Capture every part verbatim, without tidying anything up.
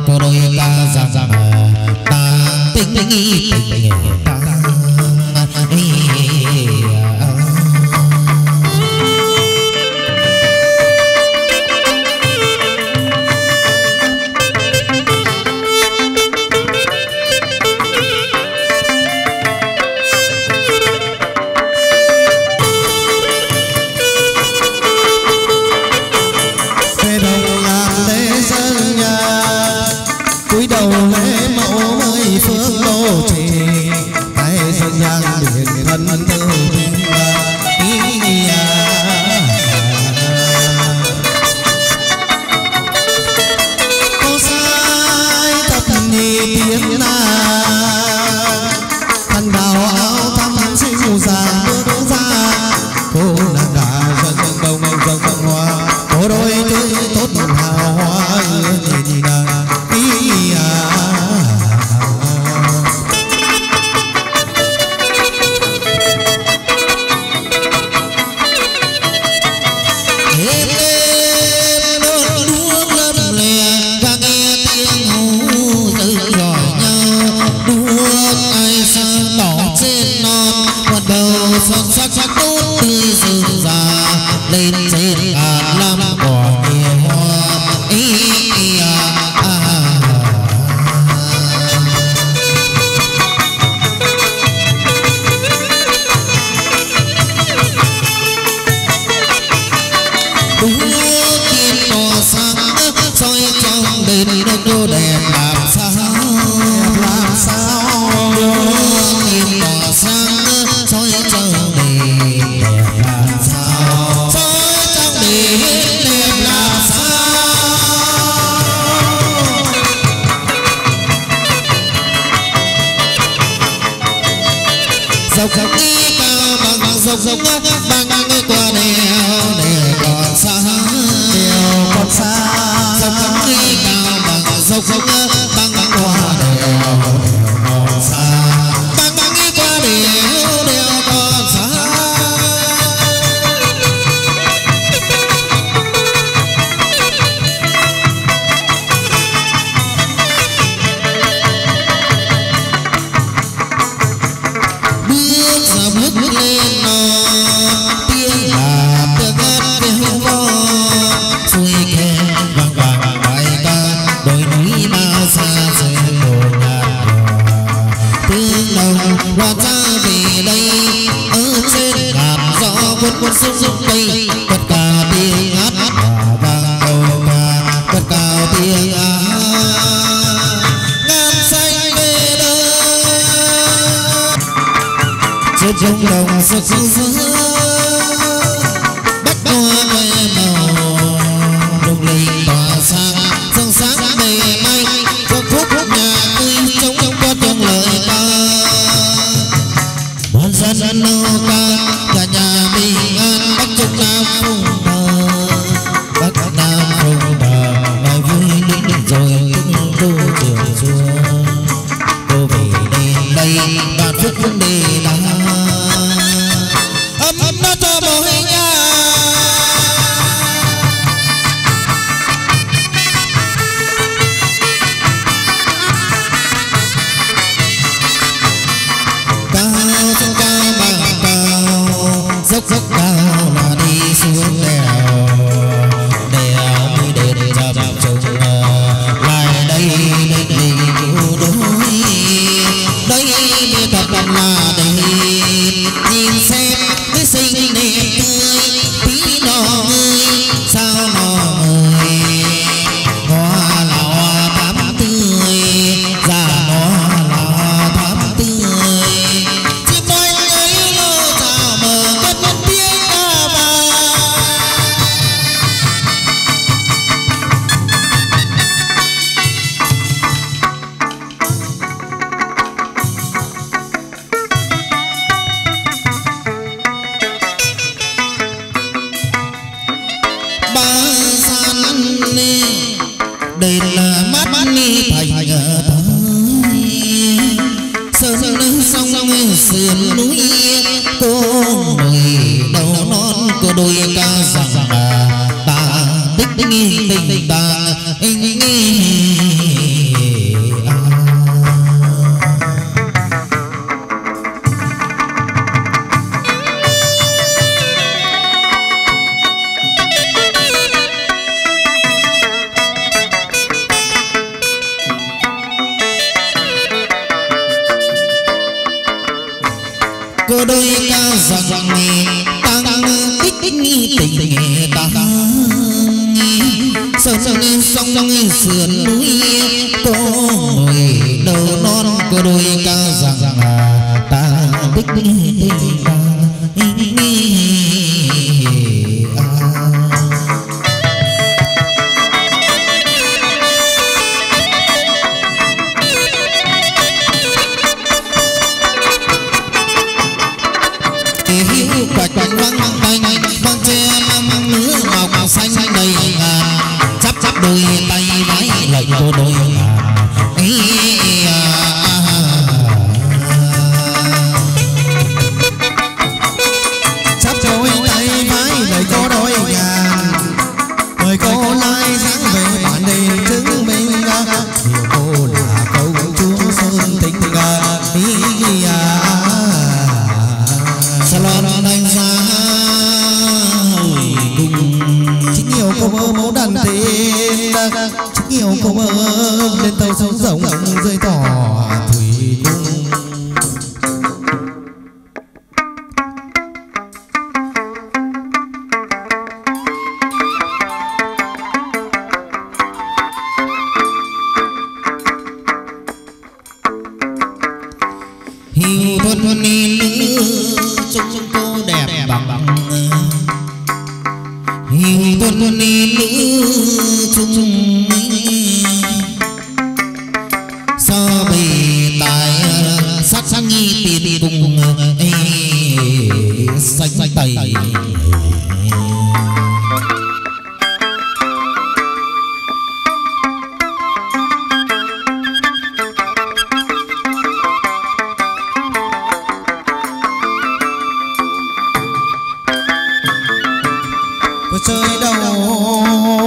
cô đôi ta rằng rằng ta tính nghĩ tình ta trong đồng sắc sỡ bách hoa quê màu lung linh tỏa sáng sáng sáng đầy mây cho phúc nhà tươi trong trong con trong lời ca muôn dân dân nô ca cả nhà bình an bắc trung nam phùng bờ bắc nam phùng bờ ngày vui đến rồi cũng đô trường xưa cô về đến đây bạn phúc cũng đi đắng dốc dốc cao là đi xuống đèo đèo mới đến chập trùng lại đây đây đây yêu đôi đây mới thật là đây nhìn xem cái xinh đẹp tươi tí nọ ơi sao nọ ơi hoa là hoa thắm tươi già nó là hoa thắm tươi chim nói ấy lô chào mừng đây là mắt ni thành ở tới sơn sông sườn núi cô người đầu non cô đôi ca rằng là ta tích tình tình ta cô đôi ca rằng tăng tích tình ta sơn sông sườn núi có người đầu non cô đôi ca rằng ta tích tình ta quạch quạch văng tay văng che măng lứa ngọc xanh đầy ngàn chắp chắp đôi tay vái lạy cô đôi chắp đôi tay vái lạy cô đôi ngàn mời cô lai dáng về bản đền chứng minh hiểu cô là công chúa sơn tình salon đánh giá cùng chính nhiều cô mơ mẫu đàn tên chính nhiều cô mơ lên tàu sóng rồng rơi tỏ thủy cung hiu thuần thuần ni trông cô đẹp bằng hiu thuần thuần ni trông so bề tài sắc sắc nhi tiền cùng xanh xanh tẩy chơi đầu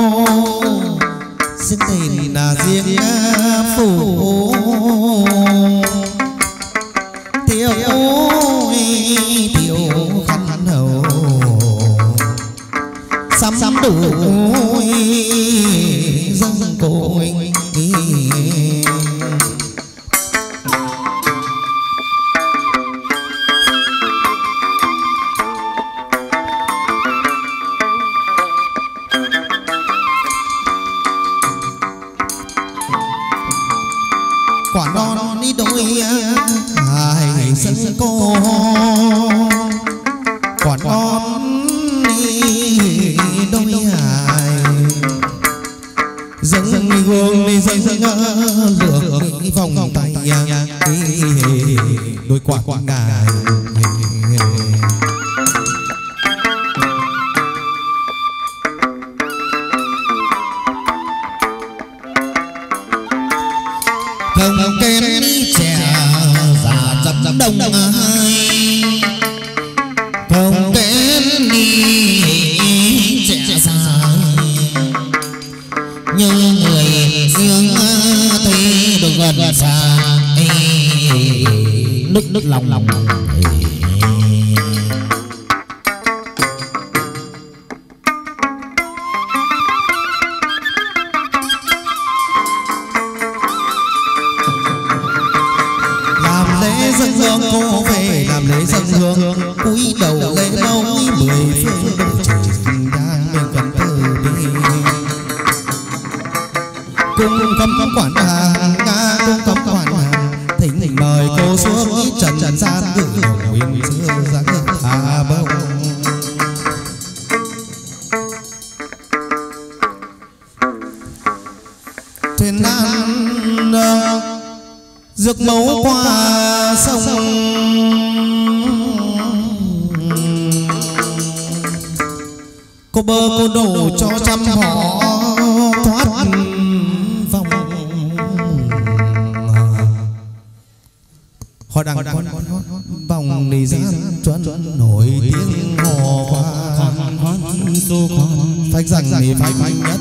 xin tình là riêng phủ thiếu thiếu khăn hầu sắm sắm đủ dâng cội quả non đi đôi hai sân cô quả non đi đôi hai dâng dâng đi gương đi dâng dâng lược vòng tay đôi quả quả ngài không kém trẻ già dập dập đồng hai không kém trẻ già như người riêng thấy được gần xa nức nức lòng lòng dân hương cô về làm lễ dân hương cúi đầu lễ mâu mười phương độ trình đang mình cần từ bi cung cấm quản hàng nga cung cấm quản hàng thỉnh thỉnh mời cô xuống trần trần gian gửi đồng nguyên xưa dáng thả bông thuyền nan rước mẫu qua sông cô bơ cô đổ cho trăm họ thoát vòng họ đang con vòng đi ra chuẩn nổi tiếng hò qua phách rằng thì phách nhất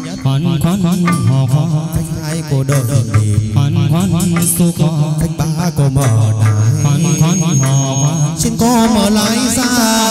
phách hai cô đợi phách ba cô mở đài xin cô mở lái ra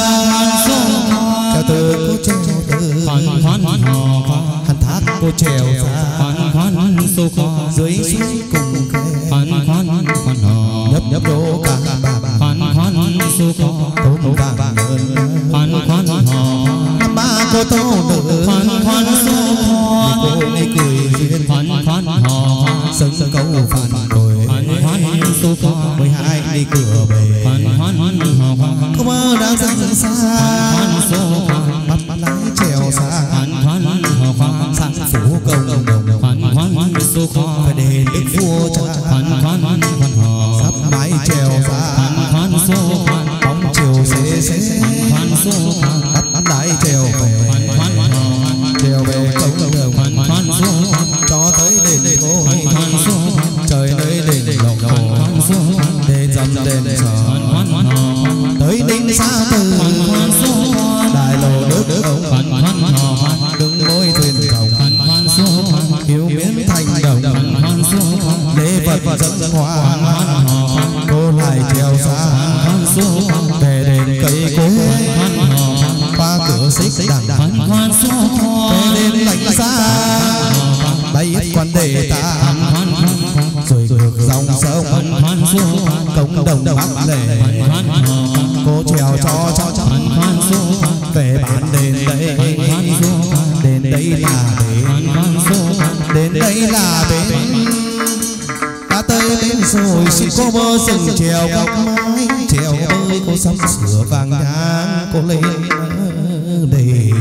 cho từ cô treo từ hàn thác cô trèo ra dưới suối cùng khe nhấp nhấp đổ cả bà bà tôm vàng khoan khoan hò năm ba cô tô nữ khoan khoan số cô này cười duyên khoan khoan hò sân sân câu phản rồi khoan khoan số mười hai đi cửa về khoan khoan hò không mơ đang dần xa khoan số bắt bắt lái trèo xa khoan khoan hò khoan sang phủ công đồng khoan khoan số phải đền đức vua cha khoan khoan khoan hò sắp mái trèo ra khoan khoan số bóng chiều xế xế khoan số bắt bắt lái trèo về khoan khoan hò trèo về công đồng khoan khoan số cho tới đền cô khoan khoan số trời nơi đền lộc khoan số đền dầm đền sở khoan khoan hò tới đinh xa từ khoan khoan số đại lộ nước nước ông khoan khoan hò đứng môi thuyền rồng khoan khoan số hiếu biến thành đồng khoan khoan số lễ vật dân hoa khoan khoan hò cô lại trèo xa khoan số về đền cây quế khoan hò qua cửa xích đằng khoan khoan số về đền lạnh xa bay quan đề ta khoan khoan rồi ngược dòng sông khoan số cống đồng bắc lệ khoan hò cô trèo cho cho cho khoan khoan số về bán đền đây đền đây là bến khoan số đến đây là bến ta tới bến rồi xin cô mơ rừng trèo góc mái trèo bơi cô sắm sửa vàng nhang cô lên đề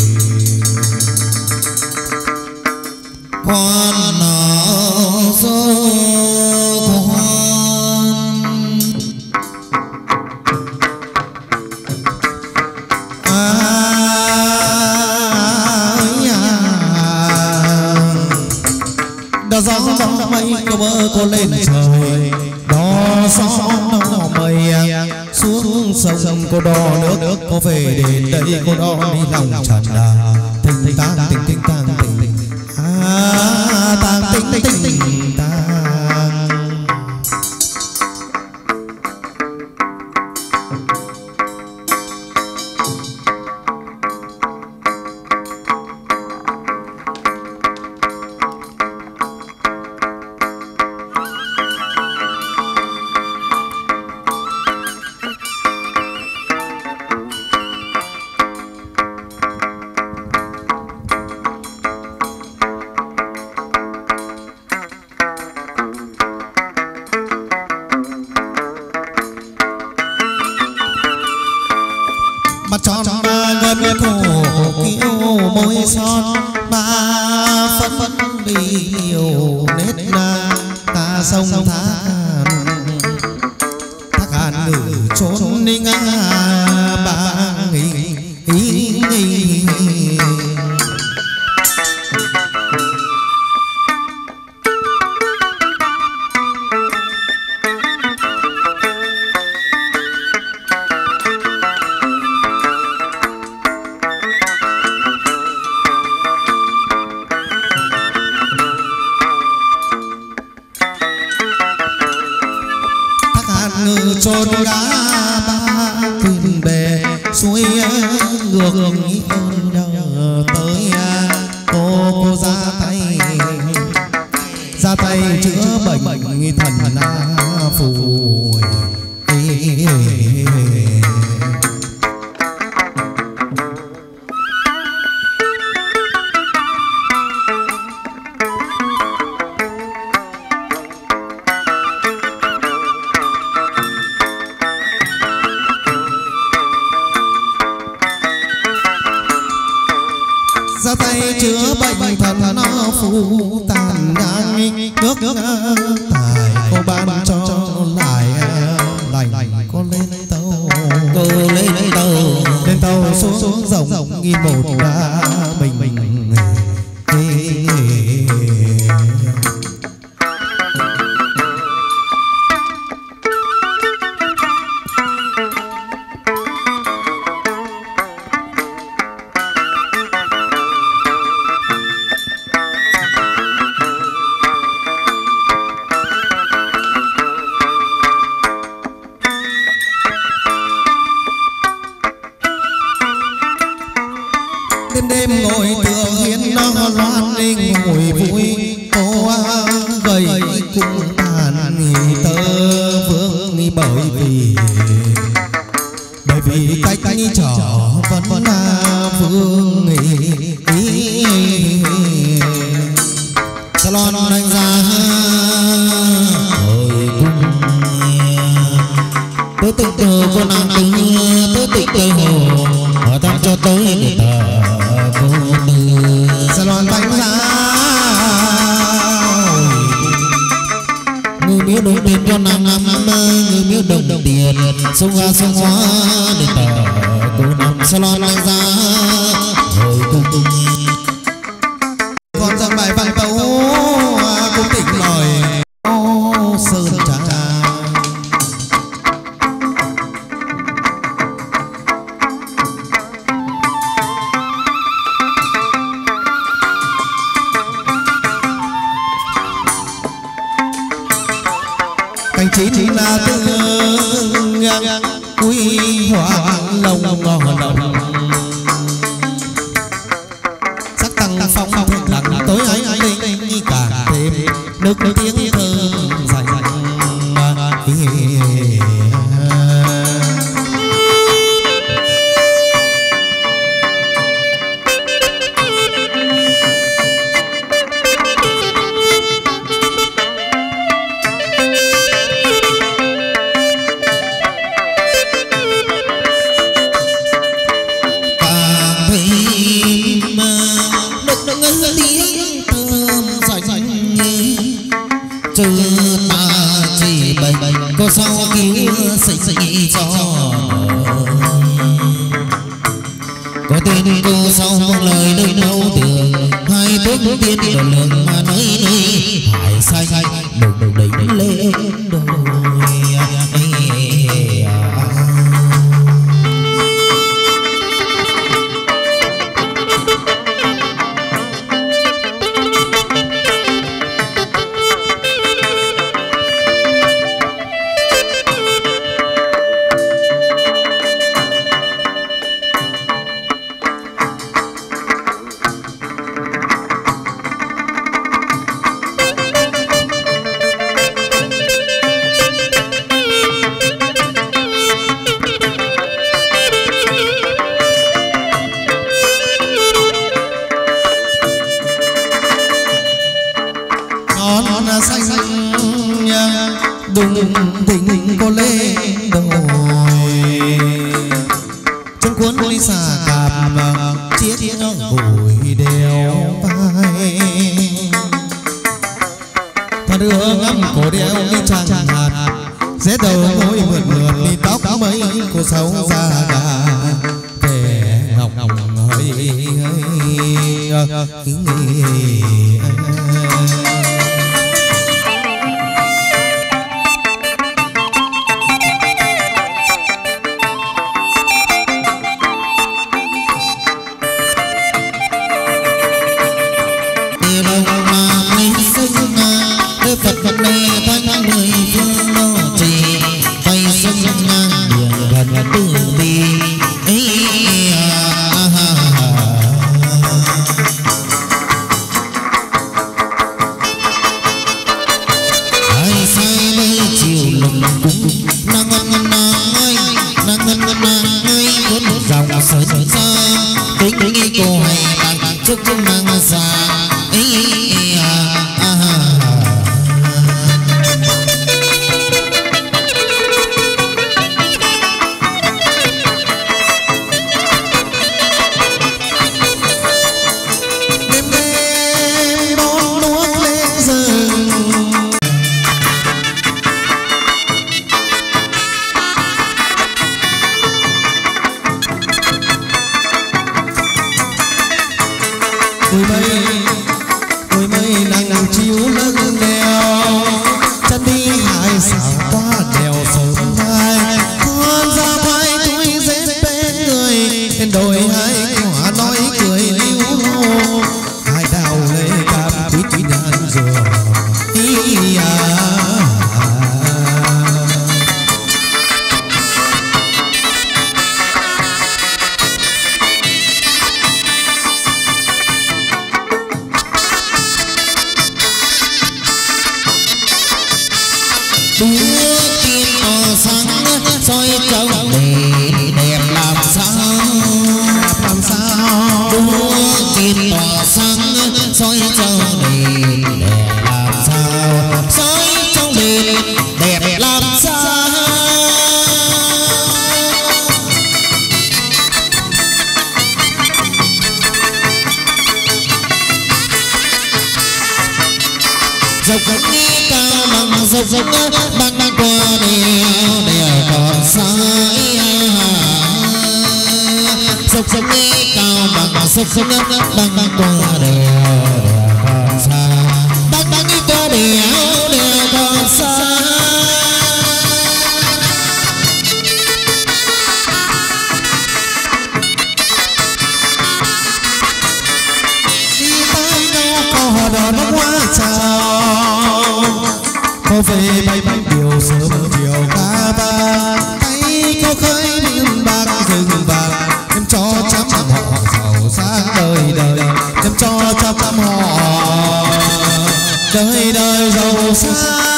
quan nở dô gió gió mây cô mơ cô lên trời đò gió nó mây xuống sông cô đò nước cô về đến đây cô đò đi lòng trần à tình tang tình tình tang tình à tang tình tình tình tang mặt tròn ba ngân cổ kiêu môi son ba phấn phấn đi nhiều nét na ta sông thác thác hàn ngự trốn ninh ba nghỉ ý nghỉ trôn đá ba thuyền bè suối ngược ơn đâu tới cô cô ra tay ra tay chữa bệnh thần phù ra tay chữa bệnh thần nó phù tàn nhang nước tài cô ban cho lại lành cô lên tàu cô lên tàu lên tàu xuống xuống rộng nghìn một ra mình mình đêm tôi tình từ cô nàng tư tôi tình từ hồ họ tam cho tôi để tờ cô tư sẽ loan bánh ra người miếu đồng tiền cho nàng năm người miếu đồng tiền sông hoa sông hoa để tờ cô nàng sẽ loan bánh ra hồi tung tung còn dòng bài văn tấu cũng tỉnh lời sơn trà cánh chín là tương quý hoàng lồng ngò đồng sắc tăng phong lặng tối ánh linh càng thêm nước tiếng thơm dành cô sao cứu sinh sinh cho có tên cô sao một lời nơi đâu tường hai bước tiên đồ lượng mà nơi nơi hải sai sai đừng đừng đỉnh lên đôi dốc băng băng qua đèo đèo còn sai dốc dốc cao bằng dốc dốc băng băng qua đèo đèo còn xa băng băng qua đèo đèo còn xa. Đò nó quá chào có về bay bay điều sớm chiều ca vàng tay có khơi miền bạc rừng vàng em cho chăm họ giàu sang đời đời em cho chăm họ đời đời giàu sang.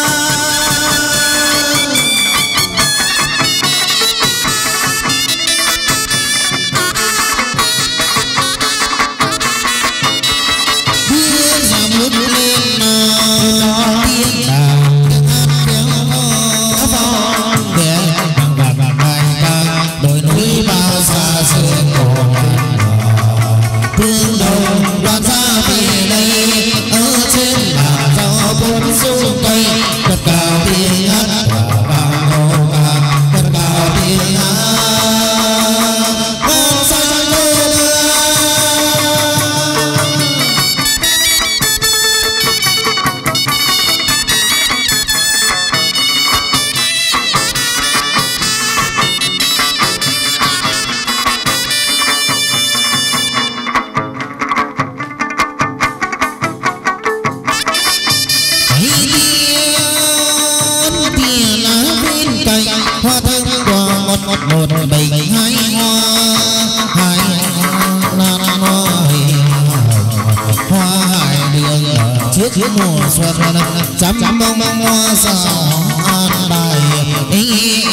Chiếc mùa xuân chấm chấm bông bông hoa sao an bài ý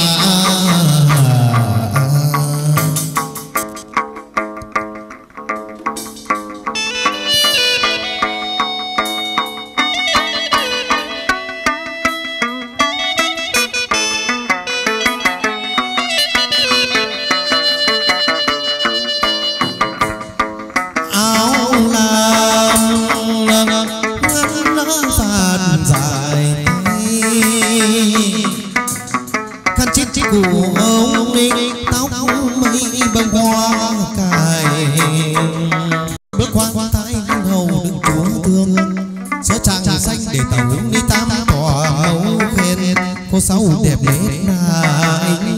sáu đẹp nét anh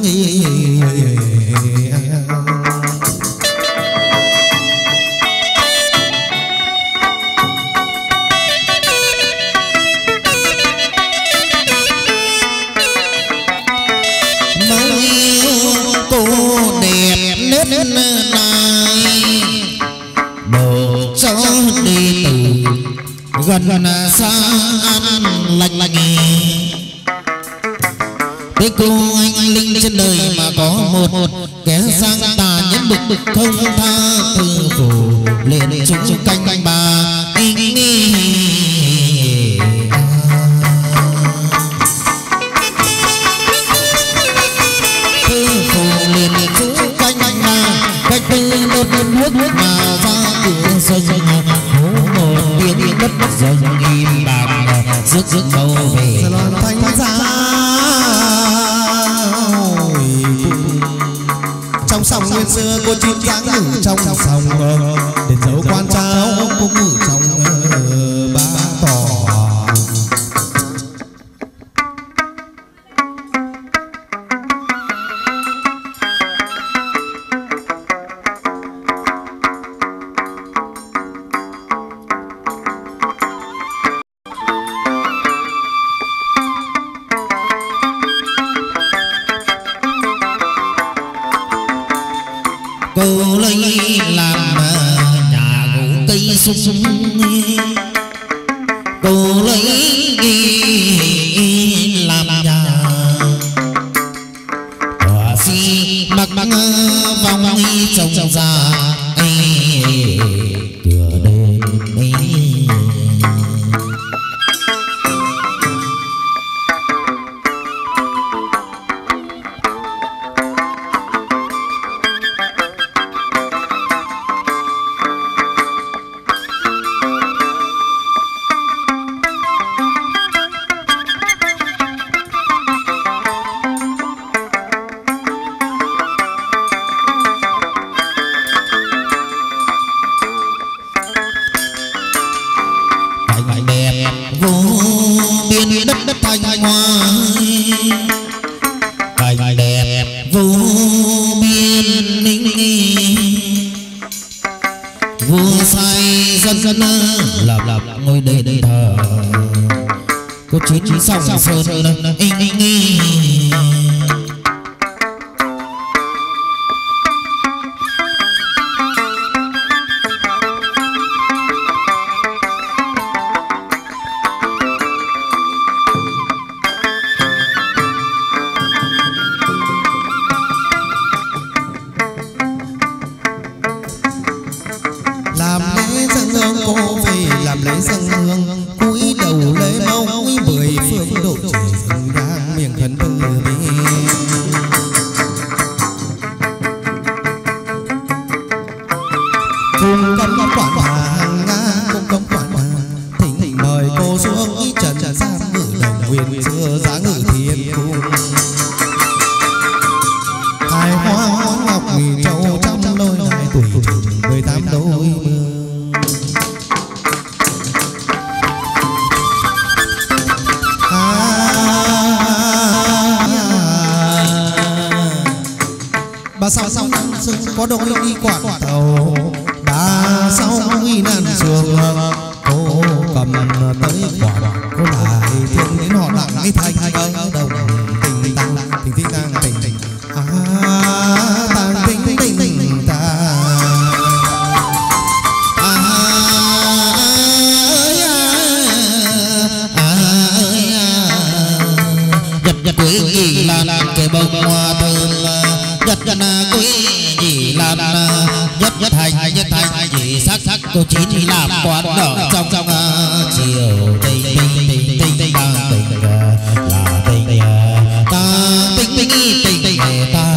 cô đẹp nét này bộ gió đi từ gần gần xa ăn lạnh lạnh. Thế cô anh linh trên đời mà có một kẻ sang tà nhẫn bực bực không tha từ phủ liền chúng canh canh bà anh từ phủ liền chúng canh canh bà cách tư một nước nước nào ra cửa sông hố một tiếng đất đất rồng im bạc rước rước đâu về Thanh ra trong sòng nguyên xưa cô chim dáng ngủ trong sòng để dấu quan cháu cũng ngủ trong ba tỏ. Cô lấy làm nhà gỗ cây sung sung, cô lấy làm nhà tòa si mặc mặc vòng trồng ra cửa đêm ấy. thanh hoa cảnh đẹp vô biên ninh vua say dân dân lập lập ngôi đền thờ có chín chín sông sơn in in có đôi đi quạt tàu đã sau nguy nan trường cô cầm tới quạt cô lại thương đến họ đặng cái thanh ở đồng tình tăng tình tình tăng tình tình à tăng tình tình tình ta à nhật nhật quý gì là cái bông hoa thơm nhật nhật quý gì làm nhất nhất hành nhất hành gì sắc sắc cô chín thì làm quán đỏ trong trong chiều tình tình tình tình tình ta tình là tình ta tình tình tình tình ta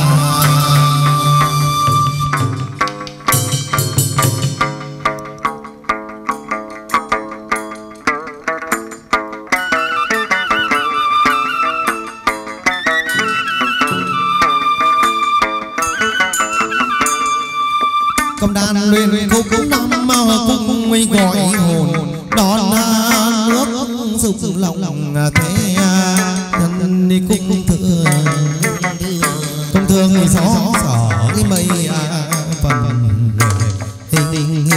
cầm đàn luyện khúc năm cung nguy gọi hồn đón nước dục lòng thế nhân đi cung thường cung thường thì gió xỏ cái mây phần hình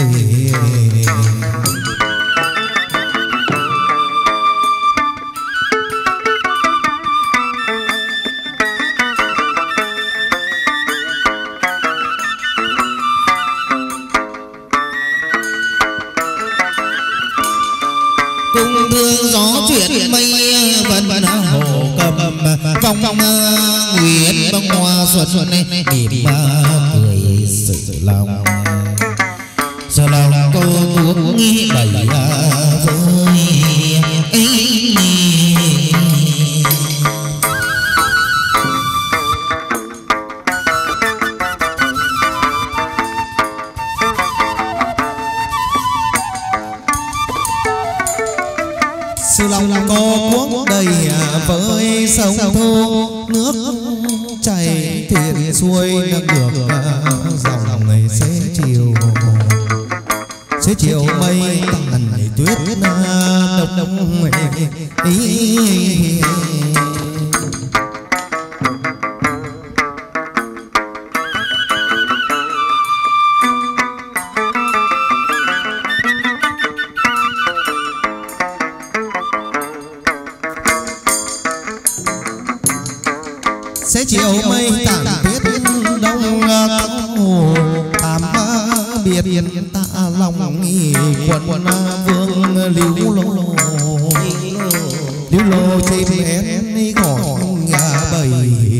cung thương gió chuyển mây vân vân hồ cầm vòng vòng nguyện bông hoa xuân xuân mỉm cười sự lòng giờ lòng cô cuống nghĩ đầy vui sự lòng cô cuống đầy với sông thu nước chảy thuyền xuôi nâng ngược dòng ngày xế chiều xế chiều mây tàn tuyết đông đông ý xế chiều mây tàn tuyết đông hồ thảm biệt ta lòng nghi quận vương lưu lô lưu lô chim én gọi nhà bầy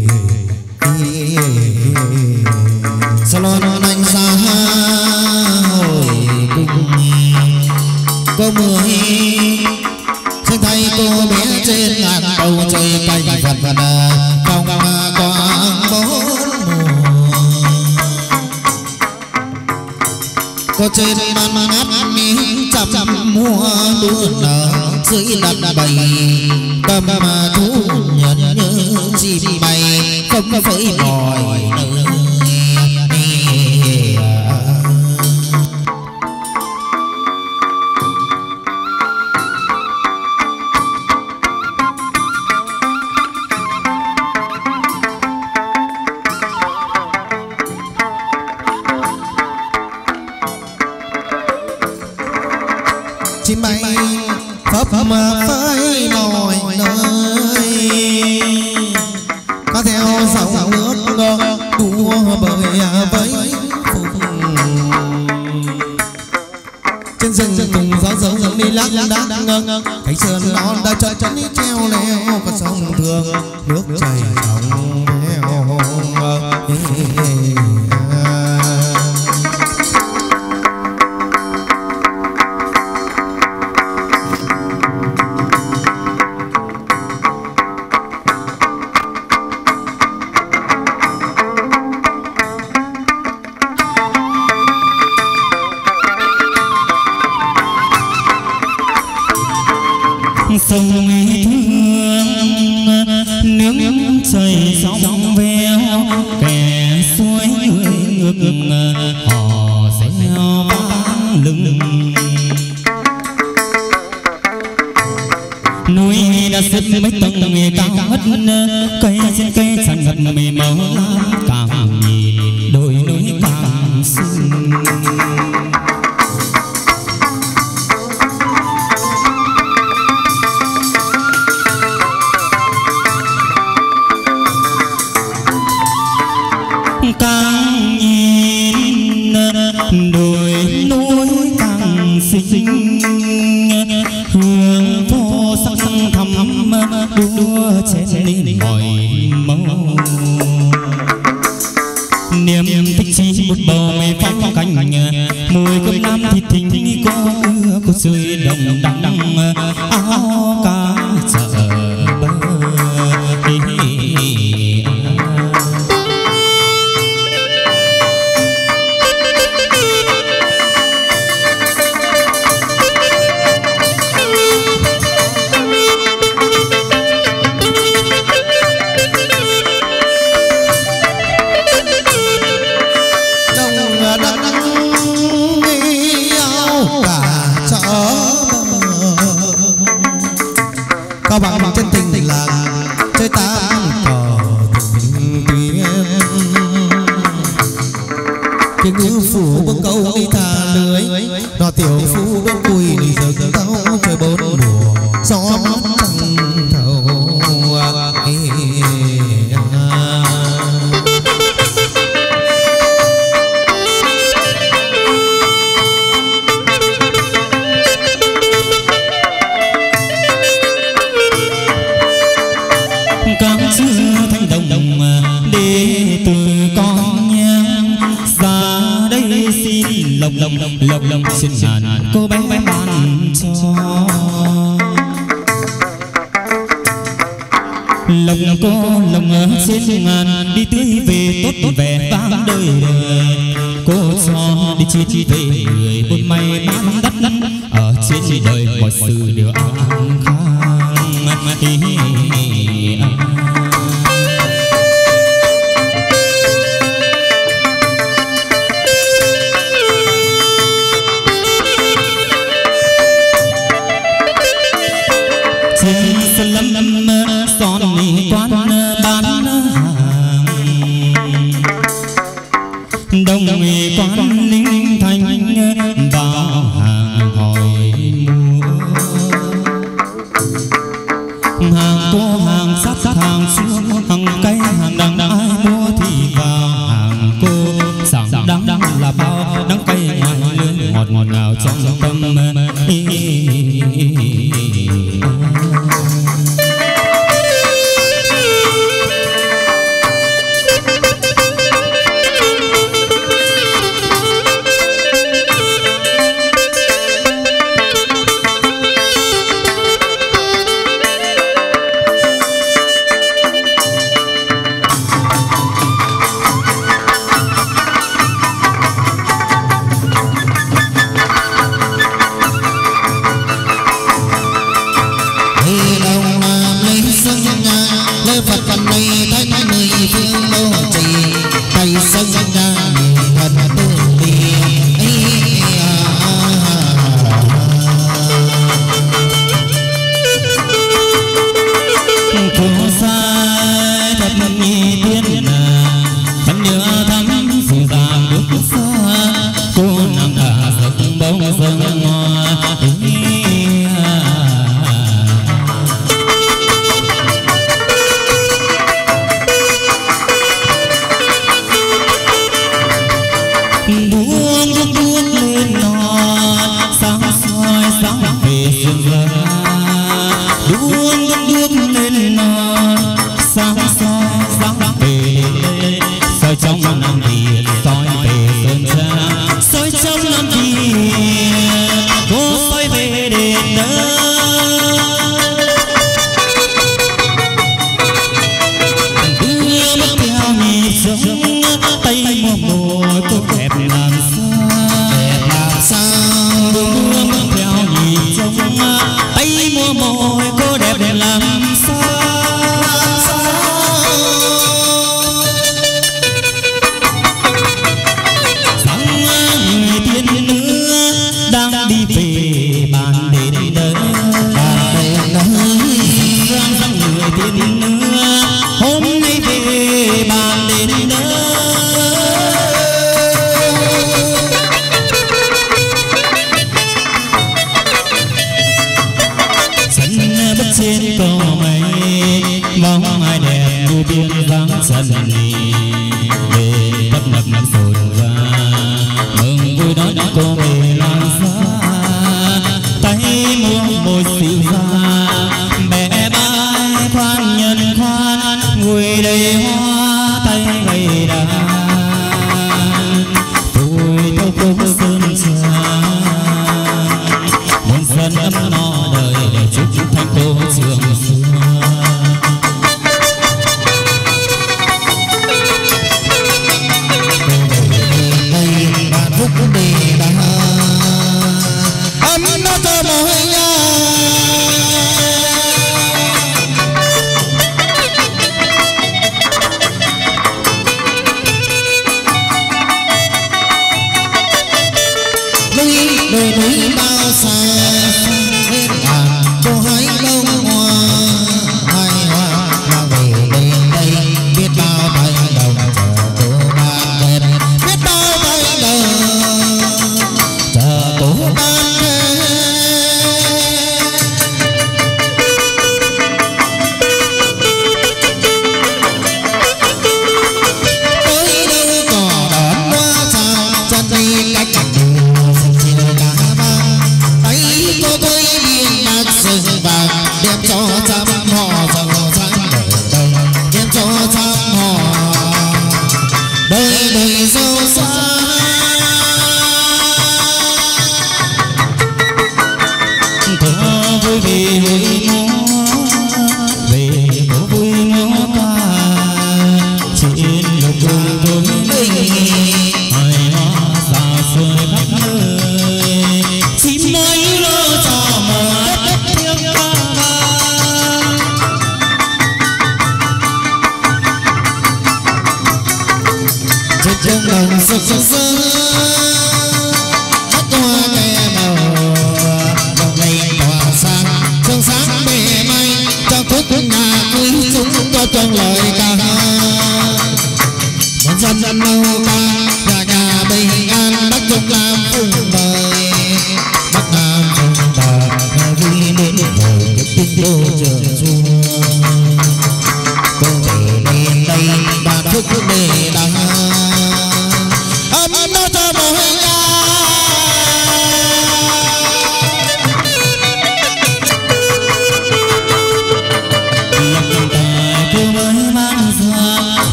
salon anh xa hồi cung có mưa xanh thay cô bé trên ngàn bầu trời cành phần phần cong quang bốn có trên ban ngát miếng chăm chăm mua đua nở dưới đặt bầy cầm mà thú nhận như chim bay không với mọi nơi treo leo con sông Thương, nước chảy trong veo. Sông thương nước chảy sóng veo, kẻ suối người ngược họ reo vang lưng. Núi đã xếp mấy tầng cao ngất, cây trên cây tràn ngập mây màu lam, càng nhìn đôi núi càng xinh. Càng nhìn đồi núi càng xinh, hương phố sắc sắc thắm đua chén lên mọi màu. Niềm thích chi một bầu mây phong cánh, mùi cơm nam thịt thình có ưa của rơi đồng đắng đắng áo cá chợ bơ. Cao bằng chân tình là chơi tám cờ tình tuyến, cái ngữ phủ bưng câu đi thả lưới, đò tiểu phu bưng cùi đi rừng tao chơi bốn mùa gió mắt trăng thầu. Các chữ thanh đồng đồng để từ con nhang ra đây xin lộc lộc lộc lộc xin ngàn cô bé bé ban cho lộc cô lộc ở trên ngàn đi tưới về tốt tốt vẻ vang đời đời cô cho đi chia chi về người buôn may bán đắt đắt ở trên đời mọi sự đều an khang. Trên sân lâm lâm son quán bán hàng, đồng quán linh thành vào hàng hỏi mua, hàng cô hàng sát sát hàng xuống, hàng cây hàng đằng ai mua thì vào hàng cô sảng đắng đắng là bao đắng cay ngoài lưỡi ngọt ngọt ngào trong tâm. tiên nữa hôm nay về bàn đến đó sân bất trên có mây bóng ai đẹp như biên vắng sân về tấp nập nập phồn ra mừng vui đón cô về lan xa tay mua môi xịu ra bé bái khoan nhân khoan ngồi đầy hoa tay gầy đàn tôi theo phố sơn trà muôn dân ấm no đời để chúc thành cô trường xưa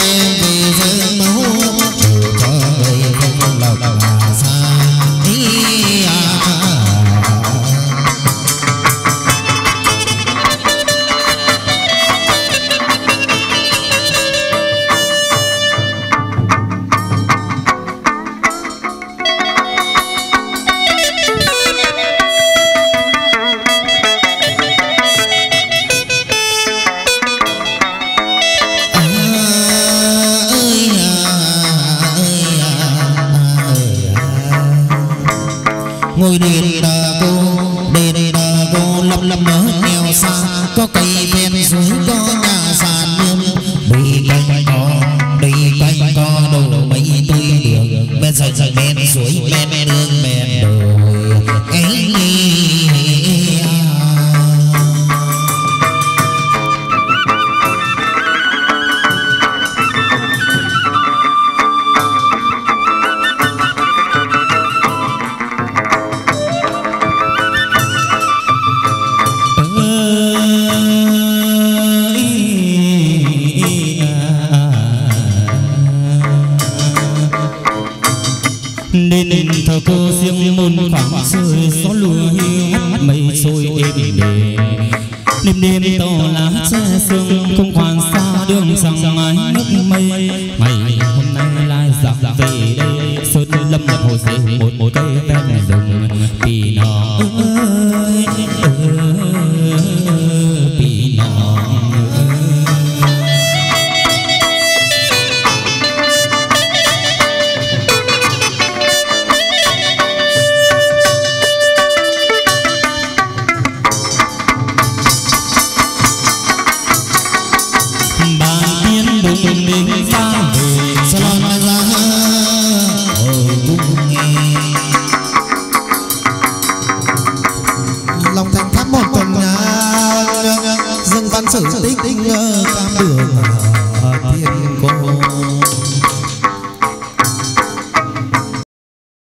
Hãy subscribe cho kênh Ghiền Mì Gõ để không bỏ lỡ ngồi đền cô đền cô lâm lâm ở nghèo xa có cây ven suối có nhà sàn nương đi canh có đi canh có đồ mấy tuy đường bên dần dần bên suối bên nương bên đồi ấy nên thờ cô riêng môn khoảng trời gió lùa hiu hắt mây trôi êm đềm đêm đêm tàu lá che sương không còn xa đường rằng mái nước mây ngày hôm nay lại dạo về đây sơn lâm nhập hồ dê một một cây ven rừng vì nó ơi vì nó sử tích cam đường thiên cô